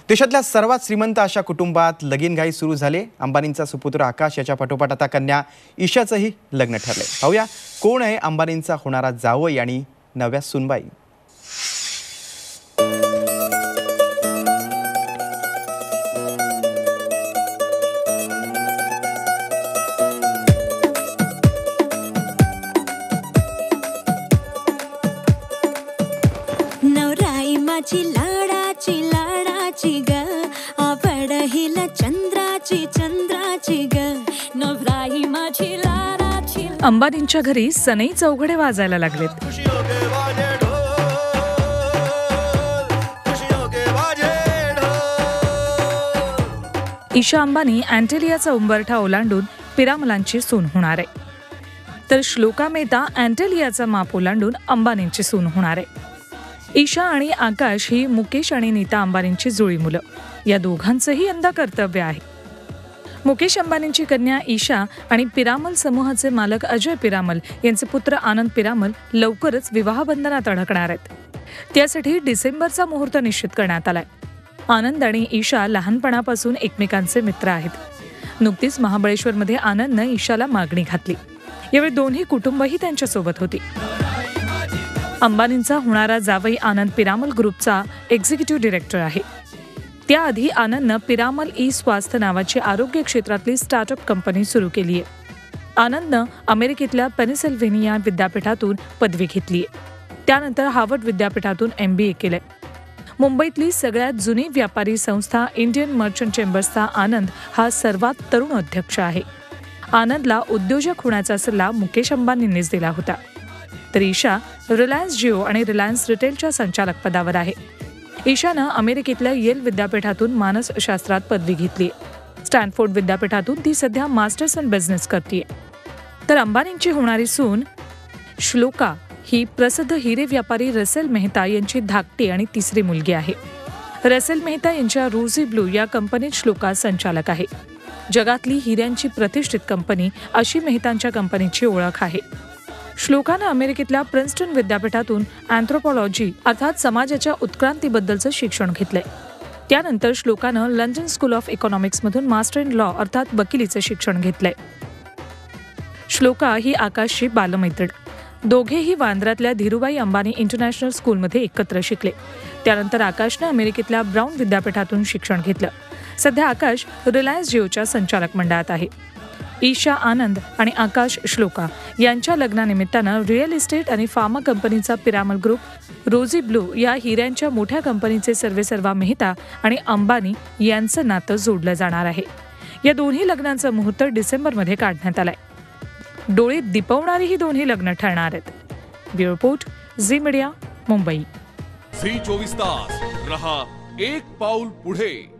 देशातल्या सर्वात श्रीमंत अशा कुटुंबात लगीनघाई सुरू झाले। अंबानींचा सुपुत्र आकाश याच्या पाठोपाठ आता कन्या ईशाचंही लग्न ठरले। पाहूया कोण आहे अंबानींचा होणारा जावई आणि नव्या सुनबाई। नवराई माझी लाडाची लाडाची ग, आवड हिला चंद्राची चंद्राची ग, नवराई माझी लाडाची। अंबानींच्या घरी सनई चौघडे वाजायला लागलेत। ईशा अंबानी अँटेलियाचा उंबरठा ओलांडून पिरामलांची सून होणार आहे, तर श्लोका मेहता अँटेलियाचा माप ओलांडून अंबानींची सून होणार आहे। ईशा आणि आकाश ही मुकेश आणि नीता अंबानींची जुळी मुलं। या दोघांचंही यंदा कर्तव्य आहे। मुकेश अंबानींची कन्या ईशा आणि पिरामल समूहाचे मालक अजय पिरामल यांचे पुत्र आनंद पिरामल लवकरच विवाहबंधनात अडकणार आहेत। त्यासाठी डिसेंबरचा मुहूर्त निश्चित करण्यात आलाय। आनंद आणि ईशा लहानपणापासून एकमेकांचे मित्र आहेत। नुकतीच महाबळेश्वरमध्ये आनंदनं ईशाला मागणी घातली। यावेळी दोन्ही कुटुंबही त्यांच्यासोबत होती। अंबानींचा होणारा जावई आनंद पिरामल ग्रुपचा एक्झिक्युटिव्ह डिरेक्टर आहे। त्याआधी आनंदनं पिरामल ई स्वास्थ्य नावाची आरोग्य क्षेत्रातली स्टार्टअप कंपनी सुरू केली आहे। आनंदनं अमेरिकेतल्या पेनिसिल्व्हेनिया विद्यापीठातून पदवी घेतली आहे। त्यानंतर हार्वर्ड विद्यापीठातून MBA केलंय। मुंबईतली सगळ्यात जुनी व्यापारी संस्था इंडियन मर्चंट चेंबर्सचा आनंद हा सर्वात तरुण अध्यक्ष आहे। आनंदला उद्योजक होण्याचा सल्ला मुकेश अंबानींनीच दिला होता। तर ईशा रिलायन्स जिओ आणि रिलायन्स रिटेलच्या संचालक पदावर आहे। ईशानं अमेरिकेतल्या येल विद्यापीठातून मानसशास्त्रात पदवी घेतली आहे। स्टॅनफोर्ड विद्यापीठातून ती सध्या मास्टर्स इन बिझनेस करते। तर अंबानींची होणारी सून श्लोका ही प्रसिद्ध हिरे व्यापारी रसेल मेहता यांची धाकटी आणि तिसरी मुलगी आहे। रसेल मेहता यांच्या रोझी ब्लू या कंपनीत श्लोका संचालक आहे। जगातली हिऱ्यांची प्रतिष्ठित कंपनी अशी मेहतांच्या कंपनीची ओळख आहे। श्लोकानं अमेरिकेतल्या प्रिन्स्टन विद्यापीठातून अँथ्रोपॉलॉजी अर्थात समाजाच्या उत्क्रांतीबद्दलचं शिक्षण घेतलंय। त्यानंतर श्लोकानं लंडन स्कूल ऑफ इकॉनॉमिक्समधून मास्टर इन लॉ अर्थात वकिलीचं शिक्षण घेतलंय। श्लोका ही आकाशची बालमैत्रीण। दोघेही वांद्र्यातल्या धीरूभाई अंबानी इंटरनॅशनल स्कूलमध्ये एकत्र शिकले। त्यानंतर आकाशनं अमेरिकेतल्या ब्राउन विद्यापीठातून शिक्षण घेतलं। सध्या आकाश रिलायन्स जिओच्या संचालक मंडळात आहे। ईशा आनंद आणि आकाश श्लोका यांच्या लग्नानिमित्तानं रिअल इस्टेट आणि फार्मा कंपनीचा पिरामल ग्रुप, रोझी ब्लू या हिऱ्यांच्या मोठ्या कंपनीचे सर्वेसर्वा मेहता आणि अंबानी यांचं नातं जोडलं जाणार आहे। या दोन्ही लग्नांचा मुहूर्त डिसेंबरमध्ये काढण्यात आलाय। डोळे दिपवणारी ही दोन्ही लग्न ठरणार आहेत। Bureau report, Zee media, Mumbai. Zee 24 तास रहा एक पाऊल पुढे।